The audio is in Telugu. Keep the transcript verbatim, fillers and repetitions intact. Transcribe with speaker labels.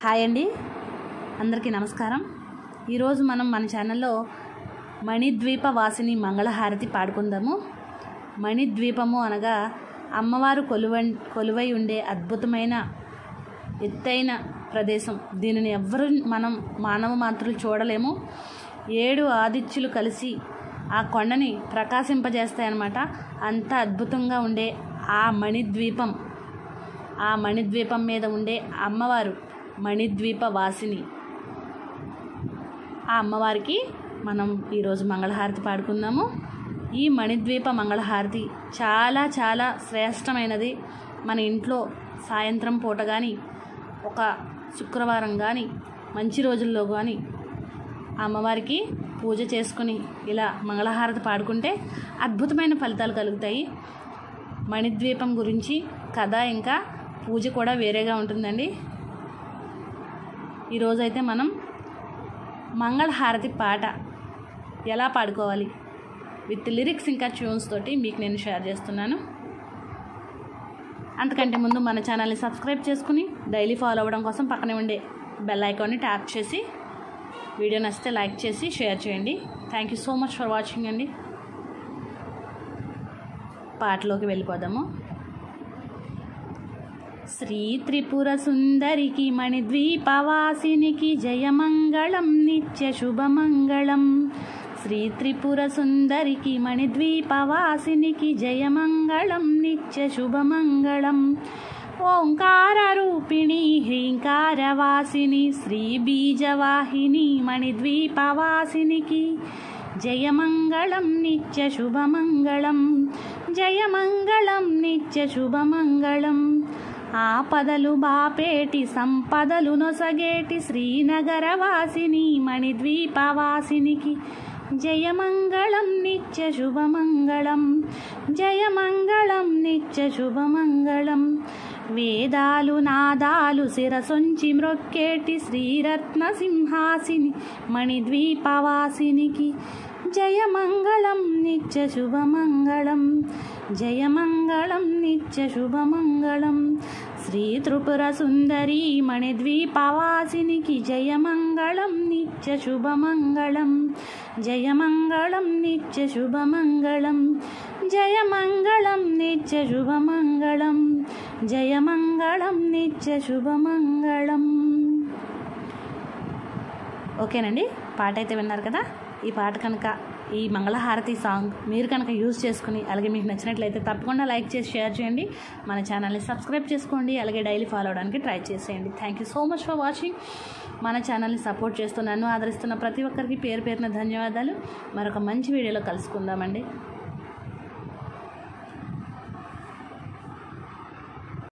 Speaker 1: హాయ్ అండి, అందరికీ నమస్కారం. ఈరోజు మనం మన ఛానల్లో మణిద్వీప వాసిని మంగళహారతి పాడుకుందాము. మణిద్వీపము అనగా అమ్మవారు కొలువ కొలువై ఉండే అద్భుతమైన ఎత్తైన ప్రదేశం. దీనిని ఎవ్వరూ మనం మానవ మాత్రులు చూడలేము. ఏడు ఆదిత్యులు కలిసి ఆ కొండని ప్రకాశింపజేస్తాయన్నమాట. అంత అద్భుతంగా ఉండే ఆ మణిద్వీపం ఆ మణిద్వీపం మీద ఉండే అమ్మవారు మణిద్వీప వాసిని. ఆ అమ్మవారికి మనం ఈరోజు మంగళహారతి పాడుకుందాము. ఈ మణిద్వీప మంగళహారతి చాలా చాలా శ్రేష్టమైనది. మన ఇంట్లో సాయంత్రం పూట కానీ, ఒక శుక్రవారం కానీ, మంచి రోజుల్లో కానీ అమ్మవారికి పూజ చేసుకుని ఇలా మంగళహారతి పాడుకుంటే అద్భుతమైన ఫలితాలు కలుగుతాయి. మణిద్వీపం గురించి కథ ఇంకా పూజ కూడా వేరేగా ఉంటుందండి. ఈరోజైతే మనం మంగళహారతి పాట ఎలా పాడుకోవాలి విత్ లిరిక్స్ ఇంకా ట్యూన్స్ తోటి మీకు నేను షేర్ చేస్తున్నాను. అంతకంటే ముందు మన ఛానల్ని సబ్స్క్రైబ్ చేసుకుని డైలీ ఫాలో అవ్వడం కోసం పక్కనే ఉండే బెల్ ఐకాన్ని ట్యాప్ చేసి వీడియో నచ్చితే లైక్ చేసి షేర్ చేయండి. Thank you so much for watching అండి. పాటలోకి వెళ్ళిపోదాము. శ్రీ త్రిపుర సుందరికి మణిద్వీపవాసినికి జయమంగళం నిత్య శుభమంగళం. శ్రీ త్రిపుర సుందరికి మణిద్వీపవాసినికి జయమంగళం నిత్య శుభమంగళం. ఓంకార రూపిణి హ్రీంకారవాసిని శ్రీ బీజవాహిని మణిద్వీపవాసినికి జయమంగళం నిత్య శుభమంగళం. జయమంగళం నిత్య శుభమంగళం. ఆపదలు బాపేటి సంపదలు నొసగేటి శ్రీనగరవాసిని మణిద్వీపవాసినికి జయమంగళం నిత్య శుభమంగళం. జయమంగళం నిత్య శుభమంగళం. వేదాలు నాదాలు శిరసొంచి మ్రొక్కేటి శ్రీరత్న సింహాసిని మణిద్వీపవాసినికి జయమంగళం నిత్య శుభమంగళం. జయమంగళం నిత్య శుభమంగళం. శ్రీ త్రిపుర సుందరి మణిద్వీపవాసినికి జయమంగళం నిత్య శుభమంగళం. జయమంగళం నిత్య శుభమంగళం. జయమంగళం నిత్య శుభమంగళం. జయమంగళం నిత్య శుభమంగళం. ఓకేనండి, పాట అయితే విన్నారు కదా. ఈ పాట కనుక, ఈ మంగళహారతి సాంగ్ మీరు కనుక యూజ్ చేసుకుని అలాగే మీకు నచ్చినట్లయితే తప్పకుండా లైక్ చేసి షేర్ చేయండి. మన ఛానల్ని సబ్స్క్రైబ్ చేసుకోండి. అలాగే డైలీ ఫాలో అవడానికి ట్రై చేసేయండి. Thank you so much for watching. మన ఛానల్ని సపోర్ట్ చేస్తూ నన్ను ఆదరిస్తున్న ప్రతి ఒక్కరికి పేరు పేరున ధన్యవాదాలు. మరొక మంచి వీడియోలో కలుసుకుందామండి.